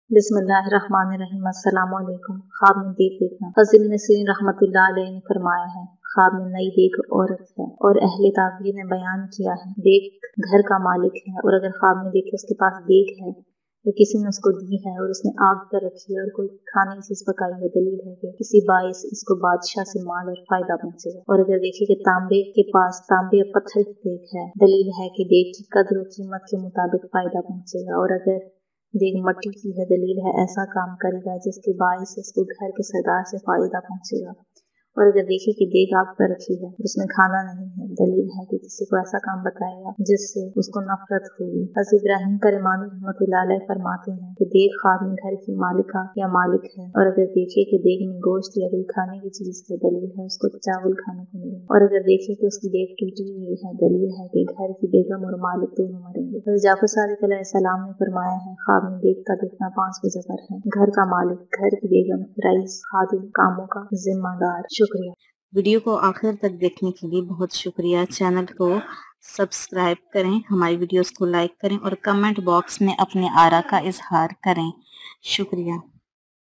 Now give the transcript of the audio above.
बिस्मिल्लाहिर्रहमानिर्रहीम। अस्सलाम वालेकुम। ख्वाब में देख देखना। हज़रत नसीर रहमतुल्लाह अलैह ने फरमाया है, ख्वाब में नई देख औरत है और अहले ताबीर ने बयान किया है देख घर का मालिक है, और अगर ख्वाब में देखे उसके पास देख है या किसी ने उसको दी है और उसने आग पर रखी है और कोई खाने की चीज पकाई है, दलील है कि किसी बाइस इसको बादशाह से माल और फायदा पहुंचेगा। और अगर देखिए कि तांबे के पास तांबे या पत्थर की देख है, दलील है कि देख की कद्र और कीमत के मुताबिक फायदा पहुंचेगा। और अगर देख मट्टी की है, दलील है ऐसा काम करेगा जिसके बाइस इसको घर के सरदार से फायदा पहुंचेगा। और अगर देखिए कि देख आग पर रखी है और उसमें खाना नहीं है, दलील है कि किसी को ऐसा काम बताएगा जिससे उसको नफरत होगी। हज़रत इब्राहिम करमानी रहमतुल्लाह अलैह फरमाते हैं कि देख ख्वाब में घर की मालिका या मालिक है, और अगर देखिए कि देख में गोश्त या कोई खाने की चीज है, दलील है उसको चावल खाने को मिले। और अगर देखिए कि उसकी देख टूटी हुई है, दलील है कि घर की बेगम और मालिक दोनों मरेंगे। हज़रत जाफर सादिक अलैहिस्सलाम ने फरमाया है, ख्वाब में देख का देखना 5 वजह पर है: घर का मालिक, घर की बेगम, रईस, खादिम, कामों का जिम्मेदार। शुक्रिया। वीडियो को आखिर तक देखने के लिए बहुत शुक्रिया। चैनल को सब्सक्राइब करें, हमारी वीडियोस को लाइक करें और कमेंट बॉक्स में अपने आरा का इजहार करें। शुक्रिया।